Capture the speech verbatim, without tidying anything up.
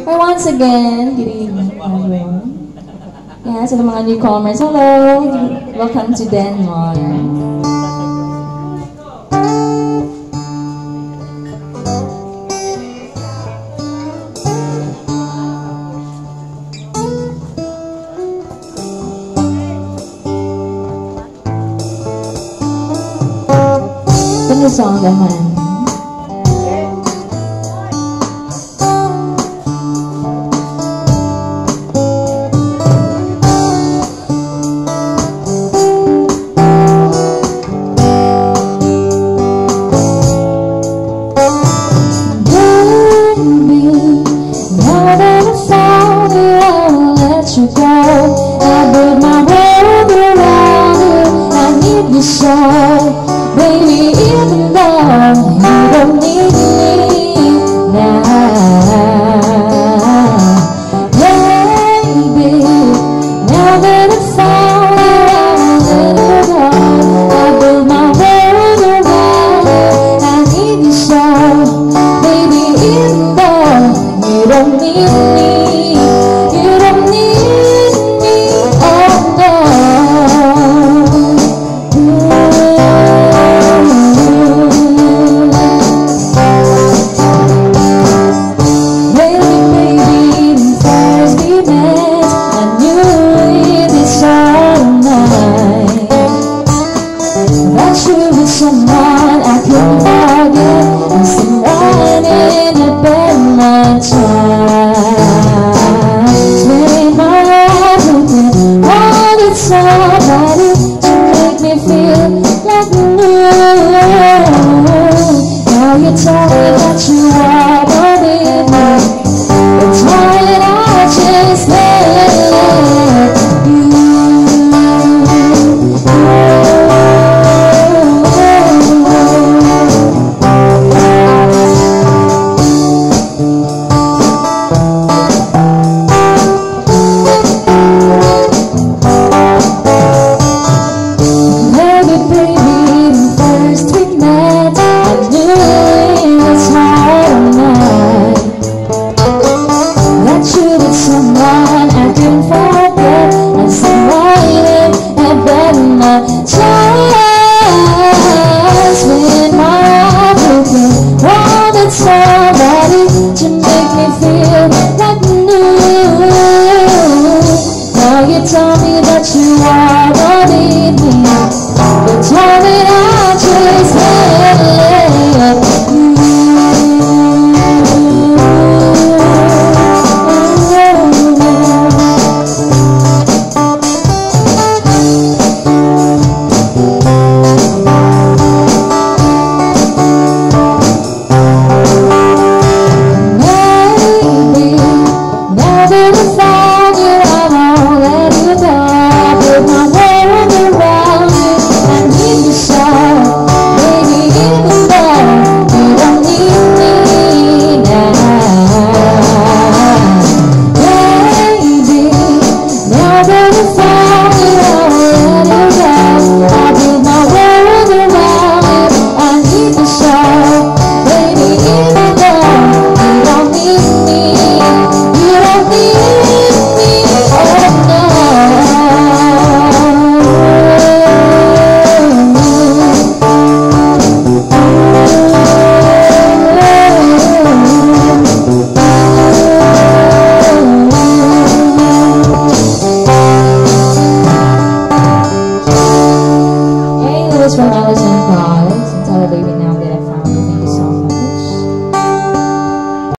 Or once again, good evening, everyone. Yeah, so the mga newcomers, hello! Welcome to Denmark. Sing the song, Dahan. Baby, even though you don't need me now, baby, now that I found you, I let you go. I built my world around you, I need you so. Baby, even though you don't need me, you don't need me, oh no. Someone I can forget, and someone in a better time. Spending my life looking, wanted somebody to make me feel like new. Now you tell me that you are with me, but darling, I just let you. Someone I can forget, and someone in a better chance. When my heart broken, wanted somebody to make me feel like new. Now you tell me that you are what in me, but tell me I just let you. From Alice